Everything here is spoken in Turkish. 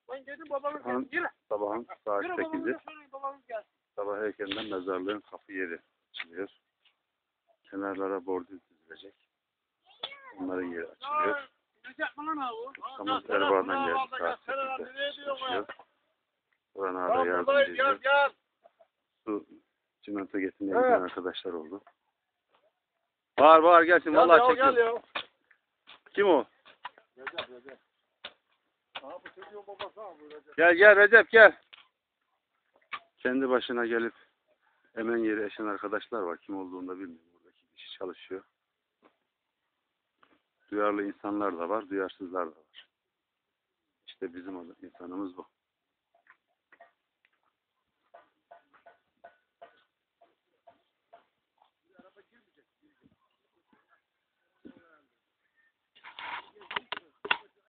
Ben geldim babamın Sabahın, geldi. Yürü. sabahın saat Yürü 8'i. babamın söyleyin babamın geldi. Sabah erkenden mezarlığın kapı yeri açılıyor. Kenarlara bordür dizilecek. Onların yeri açılıyor. Recep mi lan abi? Ustamız Erbaa'dan geldi. Saat 8'de çalışıyor. Buranın hala yardımcı ediyor. Gel. Su, çimento getirmeye giden arkadaşlar oldu. Bağır gelsin. Vallahi çekiyorum. Kim o? Recep. Aha bu çocuğun babası abi Recep. Gel Recep gel. Kendi başına gelip hemen yeri eşen arkadaşlar var. Kim olduğunu da bilmiyorum. Buradaki kişi çalışıyor. Duyarlı insanlar da var, duyarsızlar da var. İşte bizim insanımız bu.